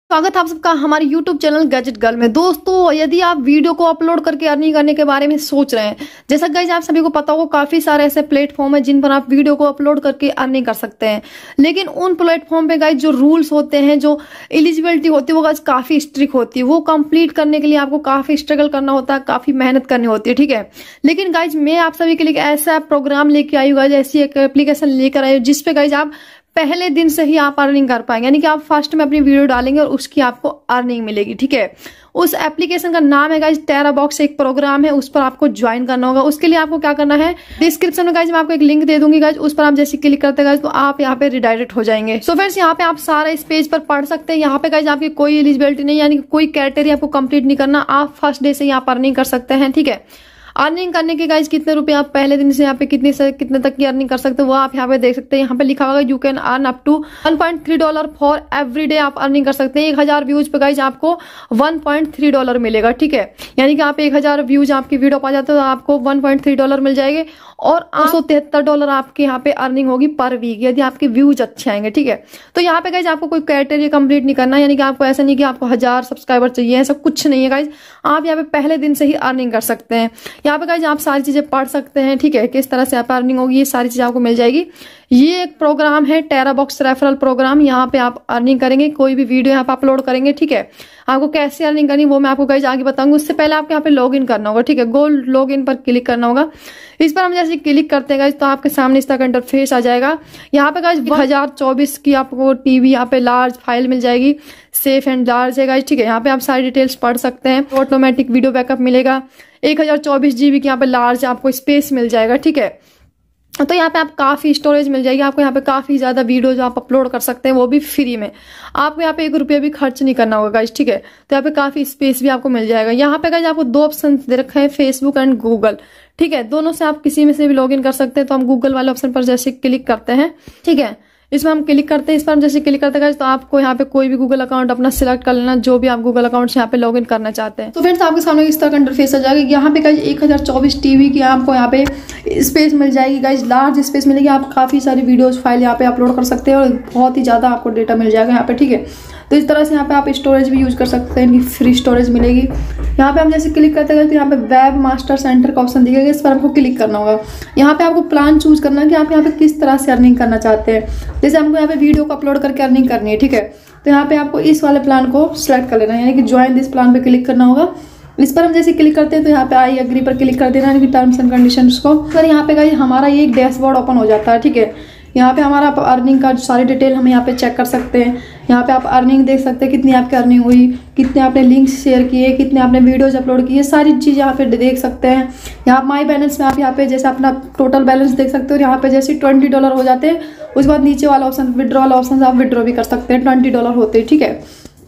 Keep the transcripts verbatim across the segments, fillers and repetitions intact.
स्वागत है आप सबका हमारे YouTube चैनल गैजेट गर्ल में। दोस्तों, यदि आप वीडियो को अपलोड करके अर्निंग करने के बारे में सोच रहे हैं, जैसा गाइस आप सभी को पता होगा काफी सारे ऐसे प्लेटफॉर्म है जिन पर आप वीडियो को अपलोड करके अर्निंग कर सकते हैं। लेकिन उन प्लेटफॉर्म पे गाइस जो रूल्स होते हैं, जो एलिजिबिलिटी होती है, वो गाइस काफी स्ट्रिक्ट होती है। वो कंप्लीट करने के लिए आपको काफी स्ट्रगल करना होता है, काफी मेहनत करनी होती है, ठीक है। लेकिन गाइस मैं आप सभी के लिए ऐसा प्रोग्राम लेके आई हूँ गाइस, ऐसी एक एप्लीकेशन लेकर आई हूँ जिसपे गाइस आप पहले दिन से ही आप अर्निंग कर पाएंगे। यानी कि आप फर्स्ट में अपनी वीडियो डालेंगे और उसकी आपको अर्निंग मिलेगी, ठीक है। उस एप्लीकेशन का नाम है गाइस टेरा बॉक्स, एक प्रोग्राम है, उस पर आपको ज्वाइन करना होगा। उसके लिए आपको क्या करना है, डिस्क्रिप्शन में गाइस मैं आपको एक लिंक दे दूंगी गाइस, उस पर आप जैसे क्लिक करते गाइस तो आप यहाँ पे रिडायरेक्ट हो जाएंगे। सो फ्रेंड्स, यहाँ पे आप सारा इस पेज पर पढ़ सकते हैं। यहाँ पे गाइस आपकी कोई एलिजिबिलिटी नहीं, यानी कि कोई क्राइटेरिया आपको कंप्लीट नहीं करना, आप फर्स्ट डे से यहाँ पर अर्निंग कर सकते हैं, ठीक है। अर्निंग करने के गाइस कितने रुपए आप पहले दिन से यहाँ पे कितने से कितने तक की अर्निंग कर सकते हैं वो आप यहाँ पे देख सकते हैं। यहाँ पे लिखा होगा you can earn up to one point three dollar for every day. आप अर्निंग कर सकते हैं। एक हजार व्यूज पे गाइस आपको वन पॉइंट थ्री डॉलर मिलेगा, ठीक है। यानी कि आप एक हजार व्यूज आपकी वीडियो पा जाते हो तो आपको वन पॉइंट थ्री डॉलर मिल जाएंगे और आठ सौ तिहत्तर डॉलर आपके यहाँ पे अर्निंग होगी पर वीक, यदि आपके व्यूज अच्छे आएंगे, ठीक है। तो यहाँ पे गाइस आपको कोई क्राइटेरिया कंप्लीट नहीं करना, यानी कि आपको ऐसा नहीं कि आपको हजार सब्सक्राइबर चाहिए, ऐसा कुछ नहीं है गाइस। आप यहाँ पे पहले दिन से ही अर्निंग कर सकते हैं। यहाँ पे गाइस आप सारी चीजें पढ़ सकते हैं, ठीक है। किस तरह से आप अर्निंग होगी ये सारी चीजें आपको मिल जाएगी। ये एक प्रोग्राम है टेरा बॉक्स रेफरल प्रोग्राम। यहाँ पे आप अर्निंग करेंगे, कोई भी वीडियो यहाँ पे अपलोड करेंगे, ठीक है। आपको कैसे अर्निंग करनी वो मैं आपको गाइस आगे बताऊंगी। उससे पहले आपको यहाँ पे लॉग इन करना होगा, ठीक है। गोल्ड लॉग इन पर क्लिक करना होगा। इस पर हम जैसे क्लिक करते हैं गाइस तो आपके सामने इस तरह का इंटरफेस आ जाएगा। यहाँ पे गाइस हजार चौबीस की आपको टीवी यहाँ पे लार्ज फाइल मिल जाएगी, सेफ एंड लार्ज है गाइस, ठीक है। यहाँ पे आप सारी डिटेल्स पढ़ सकते हैं। ऑटोमेटिक वीडियो बैकअप मिलेगा। एक हजार चौबीस जीबी की यहाँ पे लार्ज आपको स्पेस मिल जाएगा, ठीक है। तो यहाँ पे आप काफी स्टोरेज मिल जाएगी आपको। यहाँ पे काफी ज्यादा वीडियो जो आप अपलोड कर सकते हैं वो भी फ्री में। आपको यहाँ पे एक रुपया भी खर्च नहीं करना होगा गाइस, ठीक है। तो यहाँ पे काफी स्पेस भी आपको मिल जाएगा। यहाँ पे गाइस आपको दो ऑप्शन दे रखे हैं, फेसबुक एंड गूगल, ठीक है। दोनों से आप किसी में से भी लॉग इन कर सकते हैं। तो हम गूगल वाले ऑप्शन पर जैसे क्लिक करते हैं, ठीक है। इसमें हम क्लिक करते हैं। इस पर हम जैसे क्लिक करते हैं तो आपको यहाँ पे कोई भी गूगल अकाउंट अपना सिलेक्ट कर लेना, जो भी आप गूगल अकाउंट से यहाँ पे लॉगिन करना चाहते हैं। तो फ्रेंड्स, आपके सामने इस तरह का इंटरफेस आ जाएगा। यहाँ पे गाइस एक हजार चौबीस टीवी की आपको यहाँ पे स्पेस मिल जाएगी गाइस, लार्ज स्पेस मिलेगी। आप काफी सारी वीडियोस फाइल यहाँ पे अपलोड कर सकते हैं और बहुत ही ज्यादा आपको डेटा मिल जाएगा यहाँ पे, ठीक है। तो इस तरह से यहाँ पे आप स्टोरेज भी यूज कर सकते हैं, इनकी फ्री स्टोरेज मिलेगी। यहाँ पे हम जैसे क्लिक करते हैं तो यहाँ पे वेब मास्टर सेंटर का ऑप्शन दिखेगा, इस पर आपको क्लिक करना होगा। यहाँ पे आपको प्लान चूज करना है कि आप यहाँ पे किस तरह से अर्निंग करना चाहते हैं। जैसे हमको यहाँ पे वीडियो को अपलोड करके अर्निंग करनी है, ठीक है। तो यहाँ पे आपको इस वाले प्लान को सिलेक्ट कर लेना है, यानी कि ज्वाइन दिस प्लान पे क्लिक करना होगा। इस पर हम जैसे क्लिक करते हैं तो यहाँ पे आई एग्री पर क्लिक कर देना, यानी कि टर्म्स एंड कंडीशंस को। फिर यहाँ पे गाइस हमारा ये एक डैशबोर्ड ओपन हो जाता है, ठीक है। यहाँ पे हमारा अर्निंग का सारी डिटेल हम यहाँ पे चेक कर सकते हैं। यहाँ पे आप अर्निंग देख सकते हैं, कितनी आपकी अर्निंग हुई, कितने आपने लिंक्स शेयर किए, कितने आपने वीडियोज अपलोड किए, सारी चीज़ यहाँ पे देख सकते हैं। यहाँ माई बैलेंस में आप यहाँ पे जैसे अपना टोटल बैलेंस देख सकते हो। यहाँ पे जैसे ट्वेंटी डॉलर हो जाते हैं, उसके बाद नीचे वाला ऑप्शन विड्रॉ वाला ऑप्शन आप विड्रॉ भी कर सकते हैं, ट्वेंटी डॉलर होते हैं, ठीक है।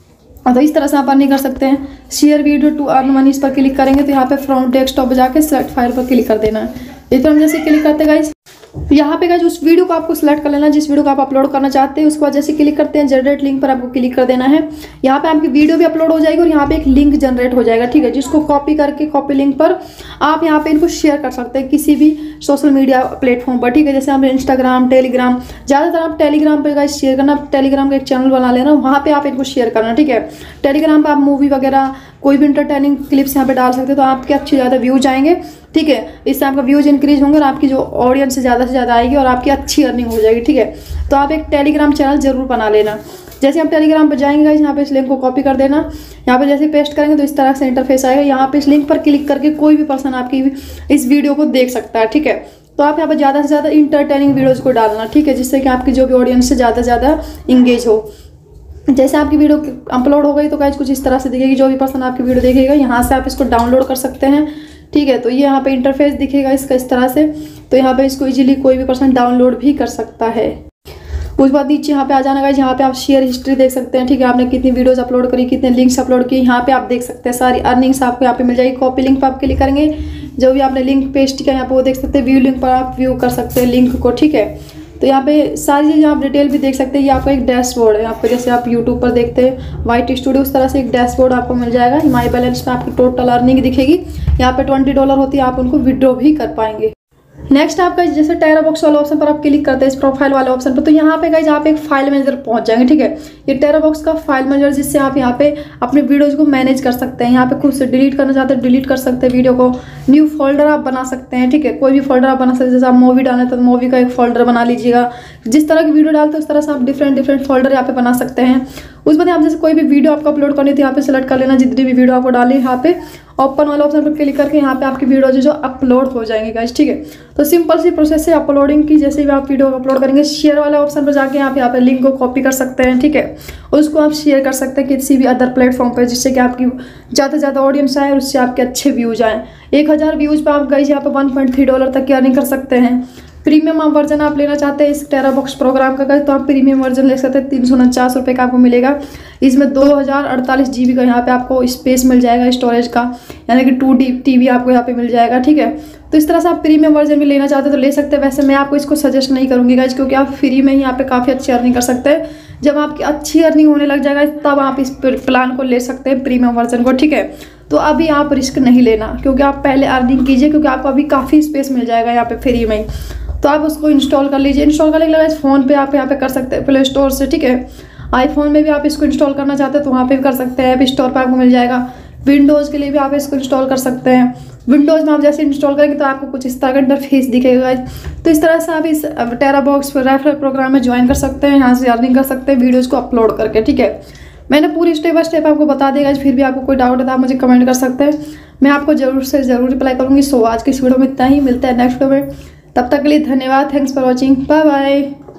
तो इस तरह से आप अर्निंग कर सकते हैं। Share video to earn money, इस पर क्लिक करेंगे तो यहाँ पे फ्रॉम डेस्कटॉप पे जाके सिलेक्ट फाइल पर क्लिक कर देना है। इस पर हम जैसे क्लिक करते हैं गाइस, यहाँ पे गाइस उस वीडियो को आपको सिलेक्ट कर लेना जिस वीडियो को आप अपलोड करना चाहते हैं। उसके बाद जैसे क्लिक करते हैं जनरेट लिंक पर आपको क्लिक कर देना है। यहाँ पे आपकी वीडियो भी अपलोड हो जाएगी और यहाँ पे एक लिंक जनरेट हो जाएगा, ठीक है, जिसको कॉपी करके कॉपी लिंक पर आप यहाँ पे इनको शेयर कर सकते हैं किसी भी सोशल मीडिया प्लेटफॉर्म पर, ठीक है। जैसे हम इंस्टाग्राम, टेलीग्राम, ज़्यादातर आप टेलीग्राम पे गाइस शेयर करना। टेलीग्राम का एक चैनल बना लेना, वहाँ पे आप इनको शेयर करना, ठीक है। टेलीग्राम पर आप मूवी वगैरह कोई भी इंटरटेनिंग क्लिप्स यहाँ पे डाल सकते हैं तो आपके अच्छे ज़्यादा व्यूज आएंगे, ठीक है। इससे आपका व्यूज इंक्रीज होंगे और आपकी जो ऑडियंस से ज़्यादा से ज़्यादा आएगी और आपकी अच्छी अर्निंग हो जाएगी, ठीक है। तो आप एक टेलीग्राम चैनल जरूर बना लेना। जैसे हम टेलीग्राम पर जाएंगे गाइस, यहाँ पे इस लिंक को कॉपी कर देना। यहाँ पे जैसे पेस्ट करेंगे तो इस तरह से इंटरफेस आएगा। यहाँ पे इस लिंक पर क्लिक करके कोई भी पर्सन आपकी इस वीडियो को देख सकता है, ठीक है। तो आप यहाँ पर ज़्यादा से ज़्यादा इंटरटेनिंग वीडियोज़ को डालना, ठीक है, जिससे कि आपकी जो भी ऑडियंस से ज़्यादा से ज़्यादा इंगेज हो। जैसे आपकी वीडियो अपलोड हो गई तो गाइस कुछ इस तरह से दिखेगी। जो भी पर्सन आपकी वीडियो देखेगा यहाँ से आप इसको डाउनलोड कर सकते हैं, ठीक है। तो ये यहाँ पे इंटरफेस दिखेगा इसका इस तरह से। तो यहाँ पे इसको इजीली कोई भी पर्सन डाउनलोड भी कर सकता है। उसके बाद नीचे यहाँ पे आ जाना गाइस, यहाँ पे आप शेयर हिस्ट्री देख सकते हैं, ठीक है। आपने कितनी वीडियोस अपलोड करी, कितने लिंक्स अपलोड किए, यहाँ पे आप देख सकते हैं। सारी अर्निंग्स आपको यहाँ पे मिल जाएगी। कॉपी लिंक पर आप क्लिक करेंगे, जो भी आपने लिंक पेस्ट किया यहाँ पे वो देख सकते हैं। व्यू लिंक पर आप व्यू कर सकते हैं लिंक को, ठीक है। तो यहाँ पे सारी चीज़ें आप डिटेल भी देख सकते हैं। ये आपको एक डैशबोर्ड है, आपको जैसे आप यूट्यूब पर देखते हैं वाइट स्टूडियो, उस तरह से एक डैशबोर्ड आपको मिल जाएगा। माई बैलेंस में आपकी टोटल अर्निंग दिखेगी। यहाँ पे ट्वेंटी डॉलर होती है, आप उनको विड्रॉ भी कर पाएंगे। नेक्स्ट आप गाइज जैसे टेरा बॉक्स वाले ऑप्शन पर आप क्लिक करते हैं इस प्रोफाइल वाले ऑप्शन पर, तो यहाँ पे गाइज आप एक फाइल मैनेजर पहुंच जाएंगे। ठीक है, ये टेरा बॉक्स का फाइल मैनेजर जिससे आप यहाँ पे अपने वीडियोज को मैनेज कर सकते हैं। यहाँ पे खुद से डिलीट करना चाहते हैं डिलीट कर सकते हैं वीडियो को, न्यू फोल्डर आप बना सकते हैं। ठीक है, कोई भी फोल्डर आप बना सकते हैं। जैसे आप मूवी डालें तो मूवी का एक फोल्डर बना लीजिएगा। जिस तरह की वीडियो डालते हैं उस तरह से आप डिफरेंट डिफरेंट फोल्डर यहाँ पे बना सकते हैं। उस बाद आप जैसे कोई भी वीडियो आपको अपलोड करनी थी यहाँ पे सिलेक्ट कर लेना, जितनी भी वीडियो आपको डाली यहाँ पे ओपन वाला ऑप्शन पर क्लिक करके यहाँ पे आपकी वीडियो जो जो अपलोड हो जाएंगे गाइस। ठीक है, तो सिंपल सी प्रोसेस है अपलोडिंग की। जैसे भी आप वीडियो अपलोड करेंगे शेयर वाले ऑप्शन पर जाके आप यहाँ पे लिंक को कॉपी कर सकते हैं। ठीक है, उसको आप शेयर कर सकते हैं किसी भी अदर प्लेटफॉर्म पर, जिससे कि आपकी ज़्यादा से ज़्यादा ऑडियंस आए और उससे आपके अच्छे व्यूज आए। एक हज़ार व्यूज पर आप गाइस यहाँ पे वन पॉइंट थ्री डॉलर तक की अर्निंग कर सकते हैं। प्रीमियम आप वर्जन आप लेना चाहते हैं इस टेरा बॉक्स प्रोग्राम का तो आप प्रीमियम वर्जन ले सकते हैं। तीन सौ उनचास रुपये का आपको मिलेगा। इसमें दो हज़ार अड़तालीस जी बी का यहाँ पे आपको स्पेस मिल जाएगा स्टोरेज का, यानी कि टू डी टी वी आपको यहाँ पे मिल जाएगा। ठीक है, तो इस तरह से आप प्रीमियम वर्जन भी लेना चाहते हैं तो ले सकते हैं। वैसे मैं आपको इसको सजेस्ट नहीं करूँगी गाइज, क्योंकि आप फ्री में ही यहाँ पे काफ़ी अच्छी अर्निंग कर सकते हैं। जब आपकी अच्छी अर्निंग होने लग जाएगा तब आप इस प्लान को ले सकते हैं, प्रीमियम वर्जन को। ठीक है, तो अभी आप रिस्क नहीं लेना, क्योंकि आप पहले अर्निंग कीजिए, क्योंकि आपको अभी काफ़ी स्पेस मिल जाएगा यहाँ पे फ्री में। तो आप उसको इंस्टॉल कर लीजिए। इंस्टॉल करने के लिए फ़ोन पे आप यहाँ पे कर सकते हैं प्ले स्टोर से। ठीक है, आईफोन में भी आप इसको इंस्टॉल करना चाहते हैं तो वहाँ पे भी कर सकते हैं, ऐप स्टोर पर आपको मिल जाएगा। विंडोज़ के लिए भी आप इसको इंस्टॉल कर सकते हैं। विंडोज़ में आप जैसे इंस्टॉल करेंगे तो आपको कुछ इस तरह का इंटरफेस दिखेगा। तो इस तरह से आप इस टेरा बॉक्स रेफरल प्रोग्राम में ज्वाइन कर सकते हैं, यहाँ से अर्निंग कर सकते हैं वीडियोज़ को अपलोड करके। ठीक है, मैंने पूरी स्टेप बाय स्टेप आपको बता देगा। फिर भी आपको कोई डाउट है तो आप मुझे कमेंट कर सकते हैं, मैं आपको जरूर से ज़रूर रिप्लाई करूँगी। सो आज की इस वीडियो में इतना ही, मिलता है नेक्स्ट वीडियो में। तब तक के लिए धन्यवाद। Thanks for watching, bye bye.